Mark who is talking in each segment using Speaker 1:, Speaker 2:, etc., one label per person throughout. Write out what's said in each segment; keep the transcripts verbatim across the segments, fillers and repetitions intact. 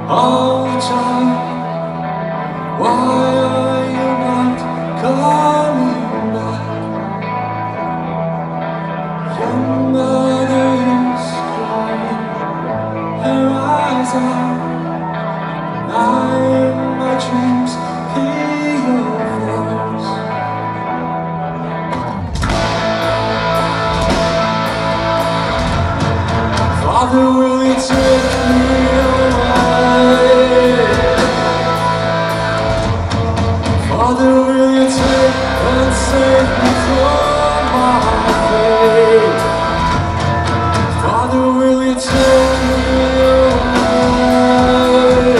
Speaker 1: all the time. Why are you not coming back? Your mother is crying her eyes out, and I in my dreams hear your voice. Father, will you take me away? Father, will you take and save me from my fate? Father, will you take me away?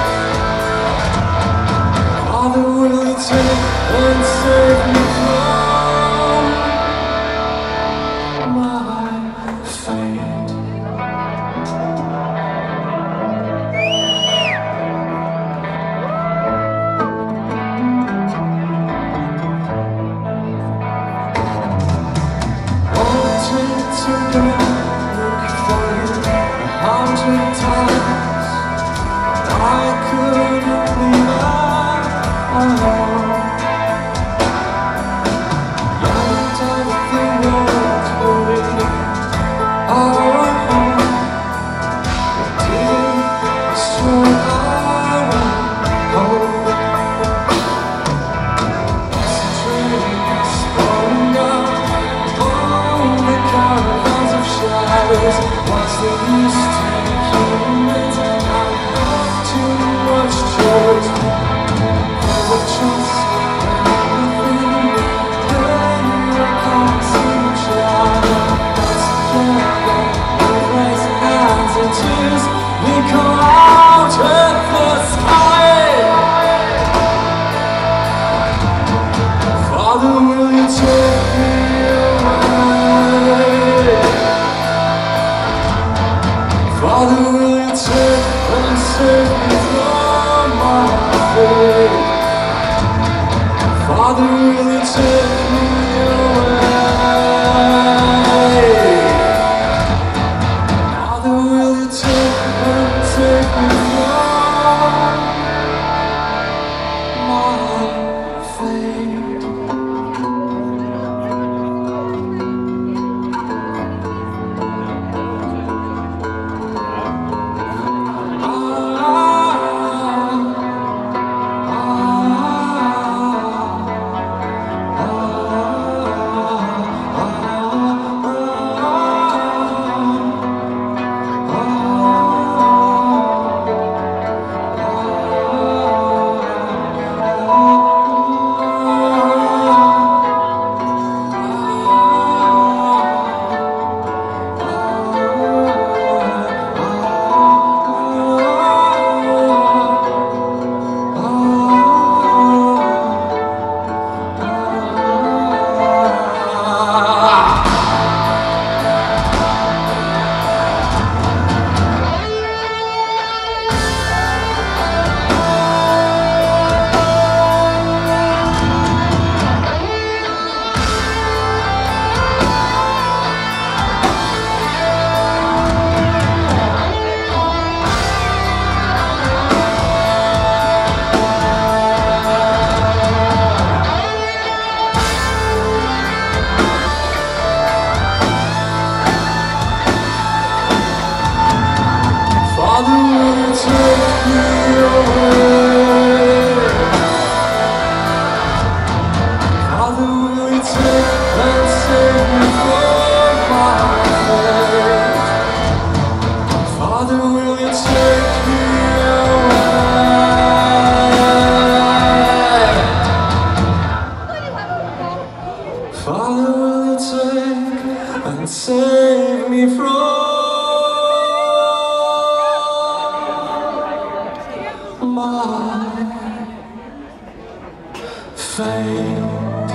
Speaker 1: Father, will you take and save me from my fate? To go look for you a hundred times, I couldn't leave alone. Yet of the world away, our home, did destroy our hope. As the train is falling down, caravans of shadows. What's the use to humans? I have too much choice. I will trust everything. Then I can't see each other. Let's together, we raise hands and tears. We come out of the sky. Father, will you take me away? Father, will you take and save me from my fate? Father, will you take me away? Father, will you take and save me from my fate? Father, will you take me away? Father, will you take and save me from my fate? Father, will you take me away? Father, will you take and save me from my fate?